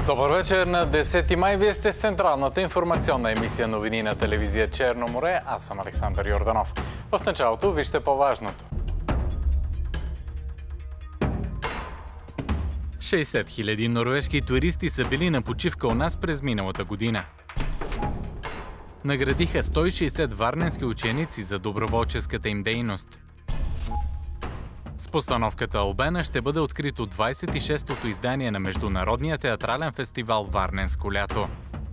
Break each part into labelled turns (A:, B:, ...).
A: Добър вечер на 10 май. Вие сте с централната информационна емисия новини на телевизия Черно море. Аз съм Александър Йорданов. В началото вижте по-важното. 60 000 норвежки туристи са били на почивка у нас през миналата година. Наградиха 160 варненски ученици за доброволческата им дейност. С постановката Албена ще бъде открито 26-тото издание на Международния театрален фестивал Варненско лято.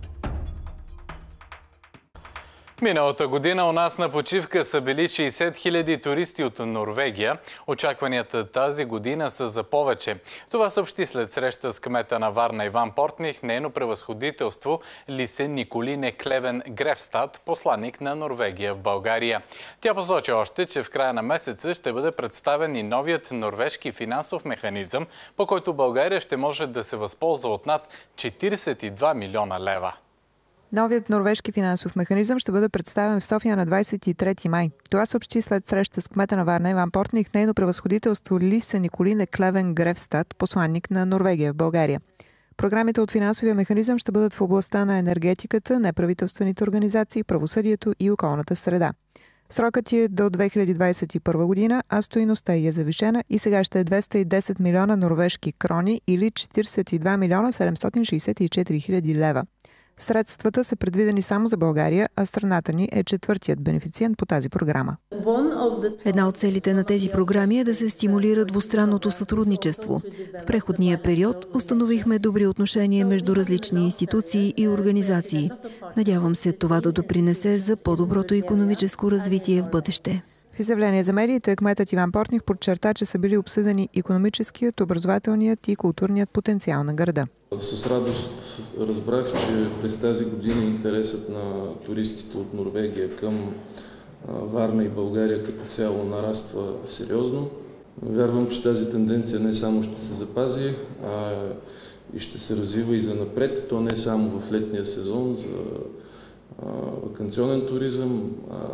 A: Миналата година у нас на почивка са били 60 000 туристи от Норвегия. Очакванията тази година са за повече. Това съобщи след среща с кмета на Варна Иван Портних, нейно превъзходителство Лисе Николине Клевен Грефстад, посланник на Норвегия в България. Тя посочи още, че в края на месеца ще бъде представен и новият норвежки финансов механизъм, по който България ще може да се възползва от над 42 милиона лева.
B: Новият норвежки финансов механизъм ще бъде представен в София на 23 май. Това съобщи след среща с кмета на Варна Иван Портних, нейно превъзходителство Лисе Николине Клевен Грефстад, посланник на Норвегия в България. Програмите от финансовия механизъм ще бъдат в областта на енергетиката, неправителствените организации, правосъдието и околната среда. Срокът е до 2021 година, а стойността е завишена и сега ще е 210 милиона норвежки крони или 42 милиона 764 хиляди лева. Средствата са предвидени само за България, а страната ни е четвъртият бенефициент по тази програма.
C: Една от целите на тези програми е да се стимулира двустранното сътрудничество. В преходния период установихме добри отношения между различни институции и организации. Надявам се това да допринесе за по-доброто икономическо развитие в бъдеще.
B: В изявление за медиите кметът Иван Портних подчерта, че са били обсъдени икономическият, образователният и културният потенциал на града.
D: С радост разбрах, че през тази година интересът на туристите от Норвегия към Варна и България като цяло нараства сериозно. Вярвам, че тази тенденция не само ще се запази, а и ще се развива и занапред. То не е само в летния сезон за ваканционен туризъм,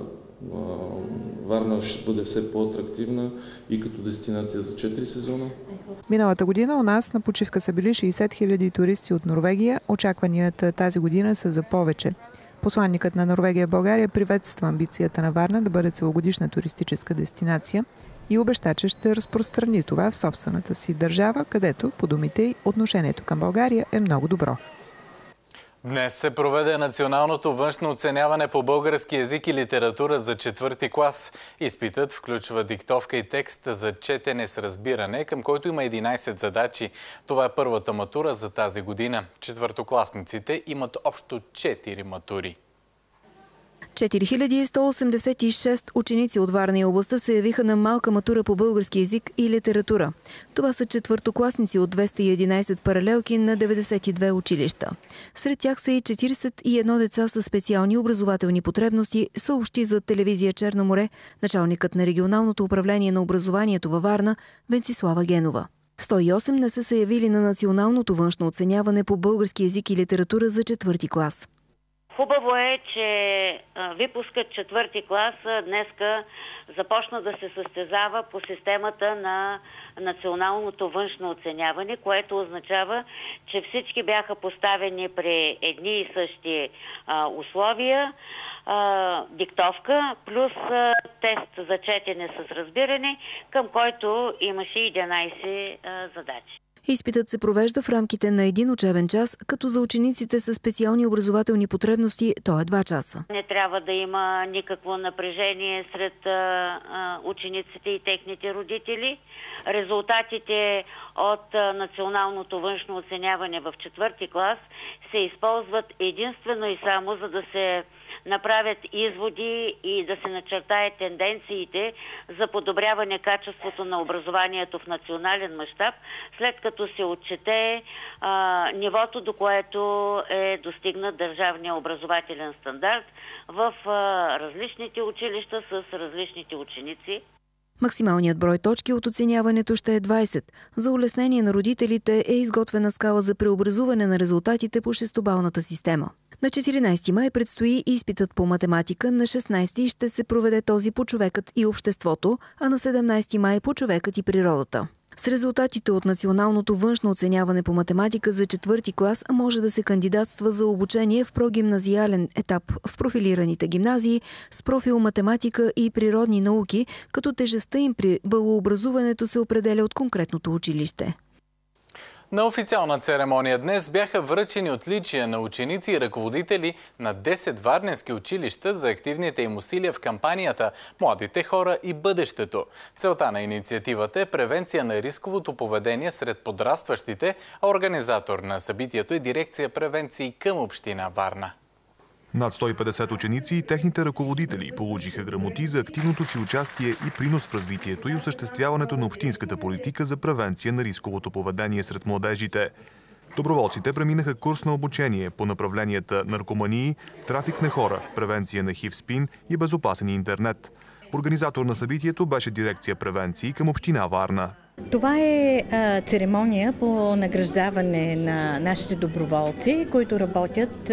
D: Варна ще бъде все по-атрактивна и като дестинация за 4 сезона.
B: Миналата година у нас на почивка са били 60 000 туристи от Норвегия. Очакванията тази година са за повече. Посланникът на Норвегия в България приветства амбицията на Варна да бъде целогодишна туристическа дестинация и обеща, че ще разпространи това в собствената си държава, където, по думите й, отношението към България е много добро.
A: Днес се проведе националното външно оценяване по български език и литература за 4-ти клас. Изпитът включва диктовка и текст за четене с разбиране, към който има 11 задачи. Това е първата матура за тази година. Четвъртокласниците имат общо 4 матури.
C: 4186 ученици от Варна и областта се явиха на малка матура по български език и литература. Това са четвъртокласници от 211 паралелки на 92 училища. Сред тях са и 41 деца с специални образователни потребности, съобщи за телевизия Черно море началникът на регионалното управление на образованието във Варна Венцислава Генова. 108 не са се явили на националното външно оценяване по български език и литература за 4-ти клас.
E: Хубаво е, че випускът 4-ти клас днеска започна да се състезава по системата на националното външно оценяване, което означава, че всички бяха поставени при едни и същи условия, диктовка плюс тест за четене с разбиране, към който имаше 11 задачи.
C: Изпитът се провежда в рамките на един учебен час, като за учениците с специални образователни потребности то е 2 часа.
E: Не трябва да има никакво напрежение сред учениците и техните родители. Резултатите от националното външно оценяване в 4-ти клас се използват единствено и само за да се направят изводи и да се начертаят тенденциите за подобряване качеството на образованието в национален мащаб, след като се отчете нивото, до което е достигнат държавния образователен стандарт в различните училища с различните ученици.
C: Максималният брой точки от оценяването ще е 20. За улеснение на родителите е изготвена скала за преобразуване на резултатите по шестобалната система. На 14 май предстои изпитът по математика, на 16 ще се проведе този по човекът и обществото, а на 17 май по човекът и природата. С резултатите от националното външно оценяване по математика за 4-ти клас може да се кандидатства за обучение в прогимназиален етап в профилираните гимназии с профил математика и природни науки, като тежестта им при балообразуването се определя от конкретното училище.
A: На официална церемония днес бяха връчени отличия на ученици и ръководители на 10 варненски училища за активните им усилия в кампанията «Младите хора и бъдещето». Целта на инициативата е превенция на рисковото поведение сред подрастващите, а организатор на събитието е дирекция превенции към община Варна.
F: Над 150 ученици и техните ръководители получиха грамоти за активното си участие и принос в развитието и осъществяването на общинската политика за превенция на рисковото поведение сред младежите. Доброволците преминаха курс на обучение по направленията наркомании, трафик на хора, превенция на HIV-СПИН и безопасен интернет. Организатор на събитието беше дирекция превенции към община Варна.
G: Това е церемония по награждаване на нашите доброволци, които работят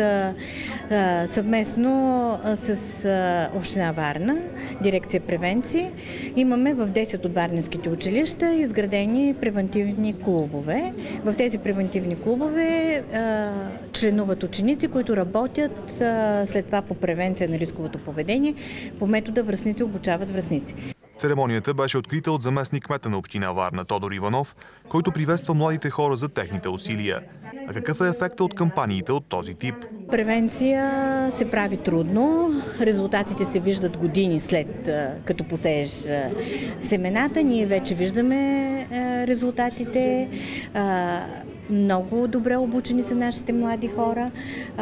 G: съвместно с община Варна, дирекция превенции. Имаме в 10 от варненските училища изградени превентивни клубове. В тези превентивни клубове членуват ученици, които работят след това по превенция на рисковото поведение, по метода връстници обучават връстници.
F: Церемонията беше открита от заместник кмета на община Варна Тодор Иванов, който приветства младите хора за техните усилия. А какъв е ефектът от кампаниите от този тип?
G: Превенция се прави трудно. Резултатите се виждат години след като посееш семената. Ние вече виждаме резултатите. Много добре обучени са нашите млади хора.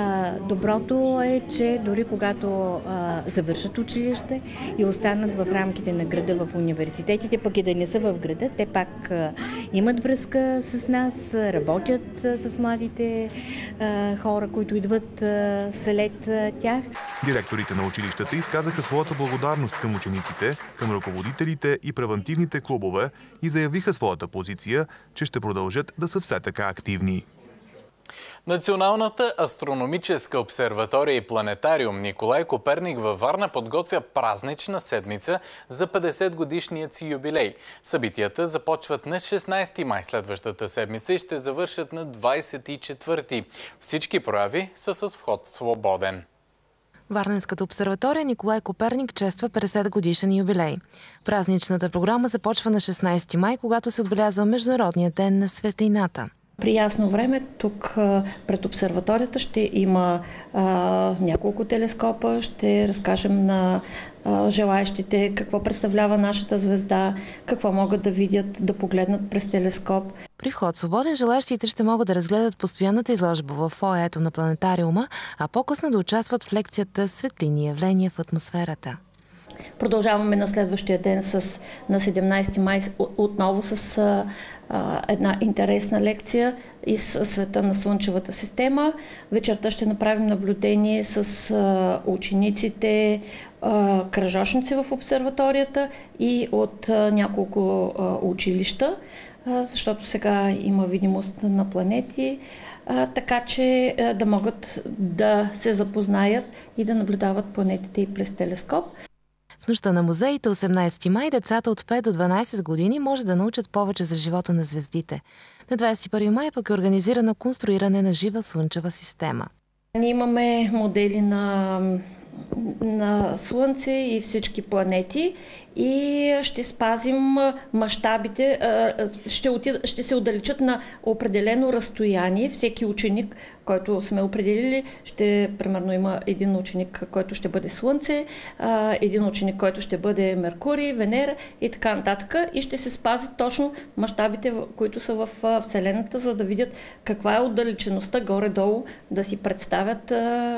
G: Доброто е, че дори когато завършат училище и останат в рамките на града в университетите, пък и да не са в града, те пак имат връзка с нас, работят с младите хора, които идват след тях.
F: Директорите на училищата изказаха своята благодарност към учениците, към ръководителите и превентивните клубове и заявиха своята позиция, че ще продължат да са все така активни.
A: Националната астрономическа обсерватория и планетариум Николай Коперник във Варна подготвя празнична седмица за 50-годишният си юбилей. Събитията започват на 16 май следващата седмица и ще завършат на 24. Всички прояви са с вход свободен.
H: Варненската обсерватория Николай Коперник чества 50-годишен юбилей. Празничната програма започва на 16 май, когато се отбелязва Международния ден на светлината.
I: При ясно време тук пред обсерваторията ще има няколко телескопа. Ще разкажем на желаещите какво представлява нашата звезда, какво могат да видят, да погледнат през телескоп.
H: При вход свободен желаещите ще могат да разгледат постоянната изложба в фоайето на планетариума, а по-късно да участват в лекцията «Светлини явления в атмосферата».
I: Продължаваме на следващия ден на 17 май отново с една интересна лекция из света на Слънчевата система. Вечерта ще направим наблюдение с учениците, кръжочници в обсерваторията и от няколко училища, защото сега има видимост на планети, така че да могат да се запознаят и да наблюдават планетите и през телескоп.
H: В нощта на музеите 18 май децата от 5 до 12 години може да научат повече за живота на звездите. На 21 май пък е организирано конструиране на жива слънчева система.
I: Ние имаме модели на Слънце и всички планети и ще спазим мащабите, ще се отдалечат на определено разстояние. Всеки ученик, който сме определили, примерно има един ученик, който ще бъде Слънце, един ученик, който ще бъде Меркурий, Венера и така нататък. И ще се спазят точно мащабите, които са в Вселената, за да видят каква е отдалечеността горе-долу, да си представят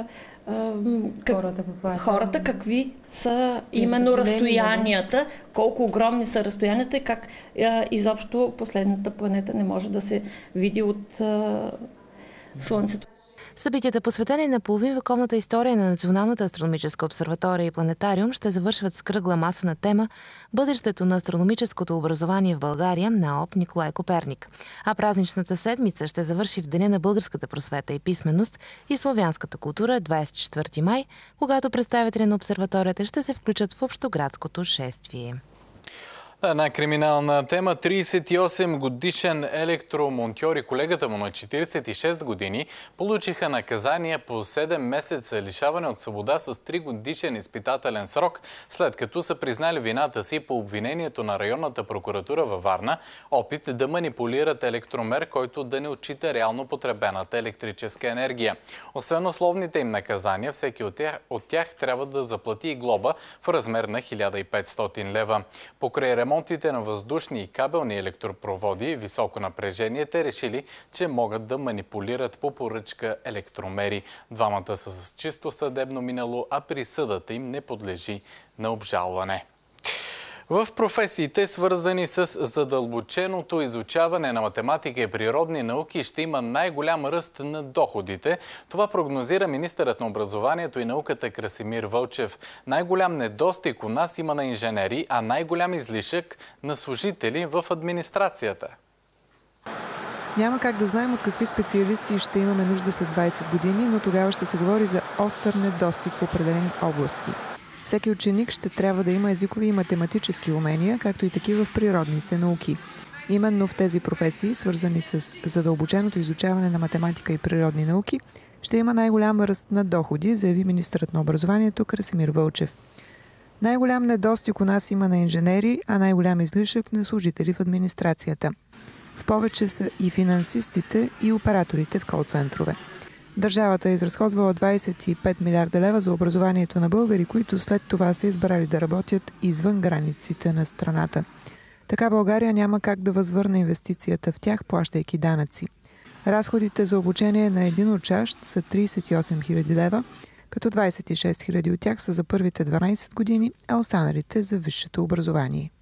I: хората какви са именно разстоянията, колко огромни са разстоянията и как изобщо последната планета не може да се види от Слънцето.
H: Събитията, посветени на половинвековната история на Националната астрономическа обсерватория и планетариум, ще завършват с кръгла маса на тема «Бъдещето на астрономическото образование в България» на ОП Николай Коперник. А празничната седмица ще завърши в Деня на българската просвета и писменост и славянската култура 24 май, когато представители на обсерваторията ще се включат в общоградското шествие.
A: Една криминална тема. 38 годишен електромонтьор и колегата му на 46 години получиха наказания по 7 месеца лишаване от свобода с 3 годишен изпитателен срок, след като са признали вината си по обвинението на районната прокуратура във Варна опит да манипулират електромер, който да не отчита реално потребената електрическа енергия. Освен условните им наказания, всеки от тях трябва да заплати и глоба в размер на 1500 лева. Покрай ремонтите на въздушни и кабелни електропроводи, високо напрежение, те решили, че могат да манипулират по поръчка електромери. Двамата са с чисто съдебно минало, а присъдата им не подлежи на обжалване. В професиите, свързани с задълбоченото изучаване на математика и природни науки, ще има най-голям ръст на доходите. Това прогнозира министърът на образованието и науката Красимир Вълчев. Най-голям недостиг у нас има на инженери, а най-голям излишък на служители в администрацията.
B: Няма как да знаем от какви специалисти ще имаме нужда след 20 години, но тогава ще се говори за остър недостиг в определени области. Всеки ученик ще трябва да има езикови и математически умения, както и такива в природните науки. Именно в тези професии, свързани с задълбоченото изучаване на математика и природни науки, ще има най-голям ръст на доходи, заяви министърът на образованието Красимир Вълчев. Най-голям недостиг у нас има на инженери, а най-голям излишък на служители в администрацията. В повече са и финансистите, и операторите в кол-центрове. Държавата е изразходвала 25 милиарда лева за образованието на българи, които след това са избрали да работят извън границите на страната. Така България няма как да възвърне инвестицията в тях, плащайки данъци. Разходите за обучение на един учащ са 38 хиляди лева, като 26 хиляди от тях са за първите 12 години, а останалите за висшето образование.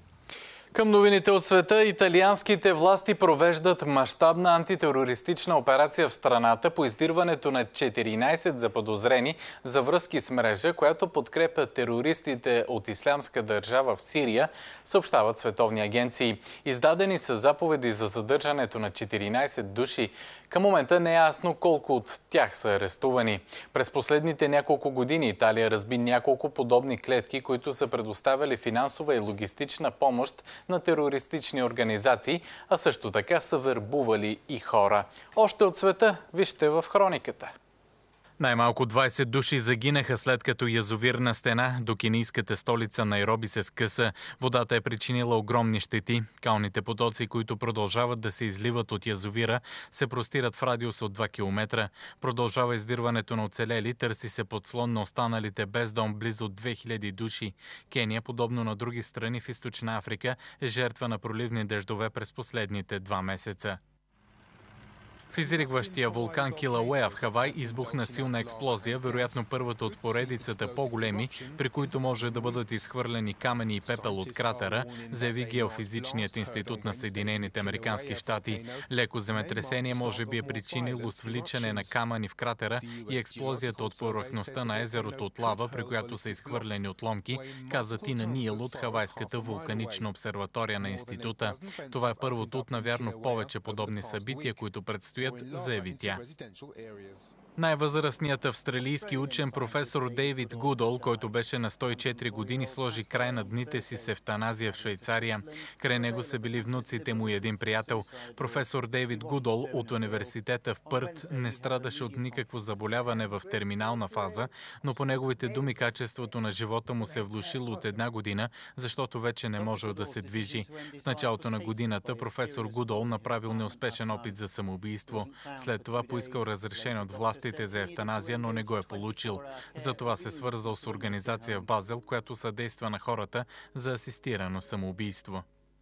A: Към новините от света, италианските власти провеждат мащабна антитерористична операция в страната по издирването на 14 заподозрени за връзки с мрежа, която подкрепя терористите от Ислямска държава в Сирия, съобщават световни агенции. Издадени са заповеди за задържането на 14 души. Към момента не е ясно колко от тях са арестувани. През последните няколко години Италия разби няколко подобни клетки, които са предоставяли финансова и логистична помощ на терористични организации, а също така са вербували и хора. Още от света вижте в хрониката. Най-малко 20 души загинаха след като язовирна стена до кенийската столица Найроби се скъса. Водата е причинила огромни щети. Калните потоци, които продължават да се изливат от язовира, се простират в радиус от 2 км. Продължава издирването на оцелели, търси се подслон на останалите без дом близо 2000 души. Кения, подобно на други страни в Източна Африка, е жертва на проливни дъждове през последните 2 месеца. В изригващия вулкан Килауеа в Хавай избухна силна експлозия, вероятно първата от поредицата по-големи, при които може да бъдат изхвърлени камъни и пепел от кратера, заяви Геофизичният институт на Съединените американски щати. Леко земетресение може би е причинило свличане на камъни в кратера и експлозията от повърхността на езерото от лава, при която са изхвърлени отломки, каза Тина Ниел от Хавайската вулканична обсерватория на института. Това е първото от навярно повече подобни събития, които предстоят, заяви тя. Най-възрастният австралийски учен професор Дейвид Гудол, който беше на 104 години, сложи край на дните си с евтаназия в Швейцария. Край него са били внуците му и един приятел. Професор Дейвид Гудол от университета в Пърт не страдаше от никакво заболяване в терминална фаза, но по неговите думи качеството на живота му се е влошило от 1 година, защото вече не можел да се движи. В началото на годината професор Гудол направил неуспешен опит за самоубийство. След това поискал разрешение от властите за евтаназия, но не го е получил. Затова се свързал с организация в Базел, която съдейства на хората за асистирано самоубийство.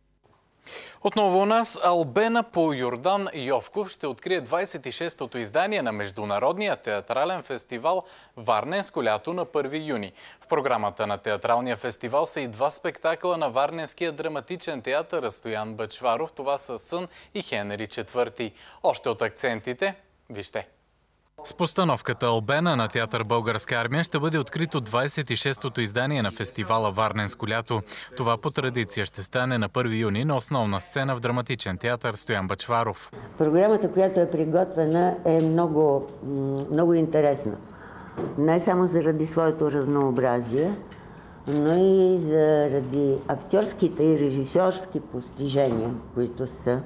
A: Отново у нас Албена по Йордан Йовков ще открие 26-тото издание на Международния театрален фестивал Варненско лято на 1 юни. В програмата на театралния фестивал са и 2 спектакъла на Варненския драматичен театър Стоян Бъчваров. Това са Сън и Хенри IV. Още от акцентите, вижте. С постановката Албена на театър Българска армия ще бъде открито 26-то издание на фестивала Варненско лято. Това по традиция ще стане на 1 юни на основна сцена в драматичен театър Стоян Бъчваров.
J: Програмата, която е приготвена, е много интересна. Не само заради своето разнообразие, но и заради актьорските и режисьорски постижения, които са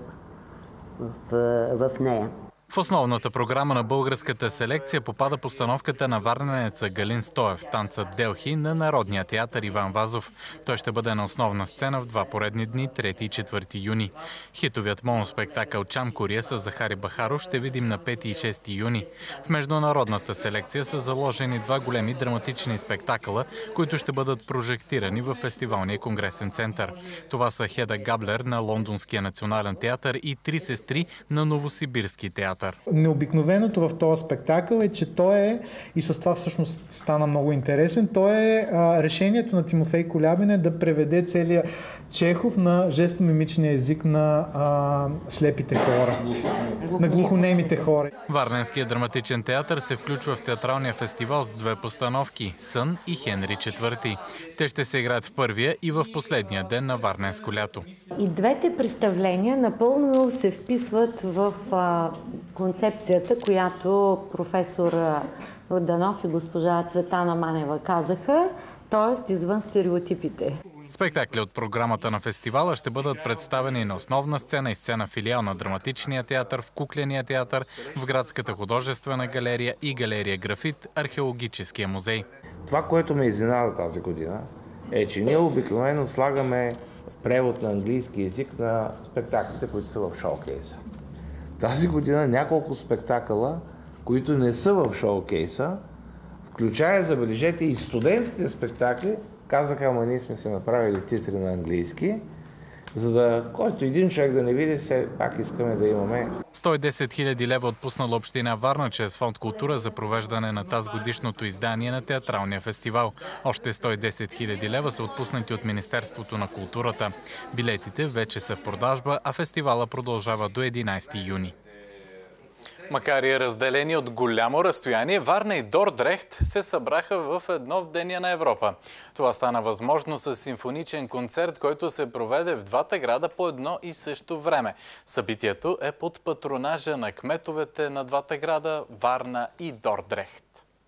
J: в нея.
A: В основната програма на българската селекция попада постановката на варненеца Галин Стоев, танцът Делхи на Народния театър Иван Вазов. Той ще бъде на основна сцена в два поредни дни, 3 и 4 юни. Хитовият моноспектакъл Чамкория с Захари Бахаров ще видим на 5 и 6 юни. В международната селекция са заложени два големи драматични спектакъла, които ще бъдат прожектирани в Фестивалния конгресен център. Това са Хеда Габлер на Лондонския национален театър и Три сестри на Новосибирски театър.
K: Необикновеното в този спектакъл е, че той е, и с това всъщност стана много интересен, той е решението на Тимофей Колябин да преведе целия Чехов на жестомимичния език на слепите хора, на глухонемите хора.
A: Варненският драматичен театър се включва в театралния фестивал с две постановки – Сън и Хенри IV. Те ще се играят в първия и в последния ден на Варненско лято.
L: И двете представления напълно се вписват в концепцията, която професор Йорданов и госпожа Цветана Манева казаха, т.е. извън стереотипите.
A: Спектакли от програмата на фестивала ще бъдат представени на основна сцена и сцена филиал на Драматичния театър, в Кукления театър, в Градската художествена галерия и галерия Графит, Археологическия музей.
M: Това, което ме изненада тази година, е, че ние обикновено слагаме превод на английски език на спектаклите, които са в шоукейса. Тази година няколко спектакъла, които не са в шоукейса, включая, забележете, и студентските спектакли, казаха, ама ние сме се направили титри на английски, за да, който един човек да не види, все пак искаме да имаме.
A: 110 000 лева отпуснала община Варна чрез Фонд Култура за провеждане на тазгодишното издание на театралния фестивал. Още 110 000 лева са отпуснати от Министерството на културата. Билетите вече са в продажба, а фестивала продължава до 11 юни. Макар и разделени от голямо разстояние, Варна и Дордрехт се събраха в едно в Деня на Европа. Това стана възможно с симфоничен концерт, който се проведе в двата града по едно и също време. Събитието е под патронажа на кметовете на двата града Варна и Дордрехт.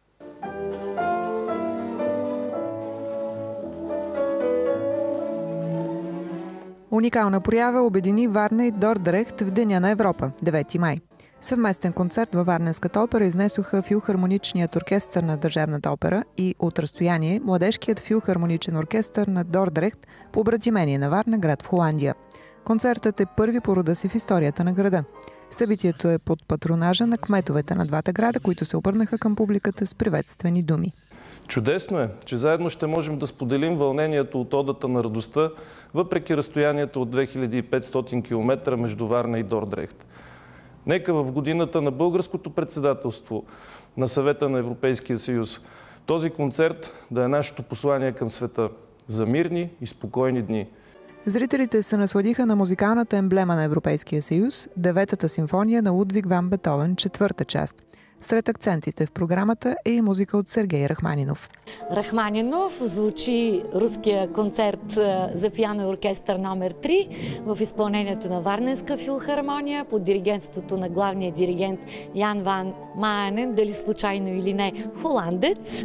B: Уникална проява обедини Варна и Дордрехт в Деня на Европа, 9 май. Съвместен концерт във Варненската опера изнесоха филхармоничният оркестър на Държавната опера и от разстояние младежкият филхармоничен оркестър на Дордрехт по обратимение на Варна, град в Холандия. Концертът е първи по рода си в историята на града. Събитието е под патронажа на кметовете на двата града, които се обърнаха към публиката с приветствени думи.
N: Чудесно е, че заедно ще можем да споделим вълнението от Одата на радостта, въпреки разстоянието от 2500 км между Варна и Дордрехт. Нека в годината на българското председателство на Съвета на Европейския съюз този концерт да е нашето послание към света за мирни и спокойни дни.
B: Зрителите се насладиха на музикалната емблема на Европейския съюз, 9-та симфония на Лудвиг ван Бетовен, 4-та част. Сред акцентите в програмата е и музика от Сергей Рахманинов.
L: Рахманинов звучи руския концерт за пиано и оркестър номер 3 в изпълнението на Варненска филхармония под диригентството на главния диригент Ян ван Маенен, дали случайно или не холандец,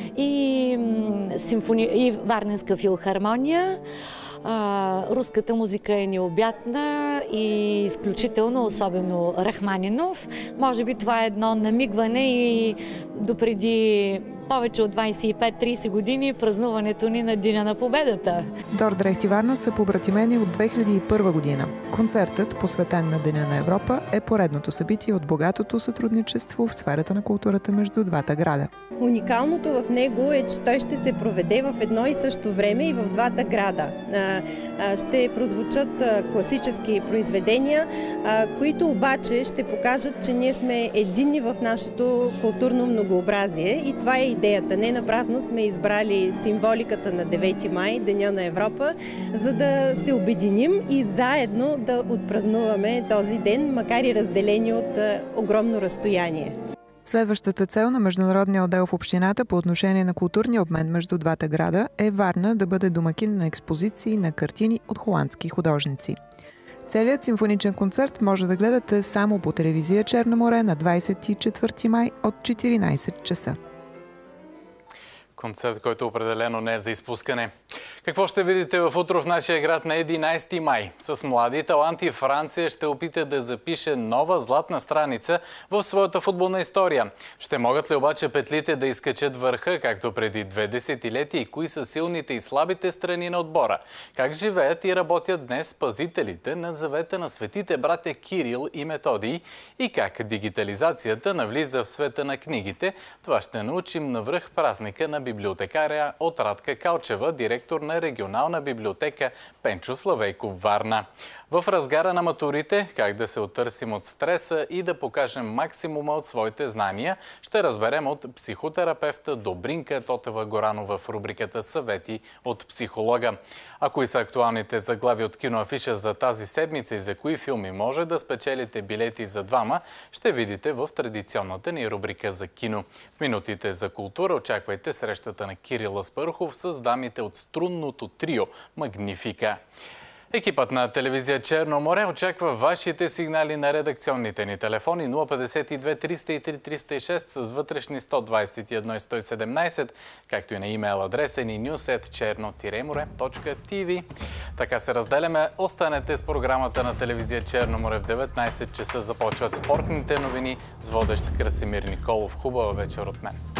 L: и Варненска филхармония. Руската музика е необятна и изключително, особено Рахманинов. Може би това е едно намигване и допреди повече от 25-30 години празнуването ни на Деня на победата.
B: Дордрехт и Варна са побратимени от 2001 година. Концертът, посветен на Деня на Европа, е поредното събитие от богатото сътрудничество в сферата на културата между двата града.
O: Уникалното в него е, че той ще се проведе в едно и също време и в двата града. Ще прозвучат класически произведения, които обаче ще покажат, че ние сме единни в нашето културно многообразие и това е идеята. Не напразно сме избрали символиката на 9 май, Деня на Европа, за да се обединим и заедно да отпразнуваме този ден, макар и разделени от огромно разстояние.
B: Следващата цел на международния отдел в общината по отношение на културния обмен между двата града е Варна да бъде домакин на експозиции на картини от холандски художници. Целият симфоничен концерт може да гледате само по телевизия Черно море на 24 май от 14 часа.
A: Концерт, който определено не е за изпускане. Какво ще видите в утро в нашия град на 11 май? С млади таланти Франция ще опита да запише нова златна страница в своята футболна история. Ще могат ли обаче петлите да изкачат върха, както преди 2 десетилетия, и кои са силните и слабите страни на отбора? Как живеят и работят днес пазителите на завета на светите братя Кирил и Методий? И как дигитализацията навлиза в света на книгите? Това ще научим навръх празника на библиотекаря от Радка Калчева, директор на регионална библиотека Пенчо Славейков, Варна. В разгара на матурите, как да се оттърсим от стреса и да покажем максимума от своите знания, ще разберем от психотерапевта Добринка Тотева-Горанова в рубриката "Съвети от психолога". А кои са актуалните заглави от киноафиша за тази седмица и за кои филми може да спечелите билети за двама, ще видите в традиционната ни рубрика за кино. В минутите за култура очаквайте срещата на Кирил Аспарухов с дамите от струнното трио Магнифика. Екипът на телевизия Черно море очаква вашите сигнали на редакционните ни телефони 052 303 306 с вътрешни 121 и 117, както и на имейл адреса ни news@черно-море.tv. Така се разделяме. Останете с програмата на телевизия Черно море. В 19 часа започват спортните новини с водещ Красимир Николов. Хубава вечер от мен.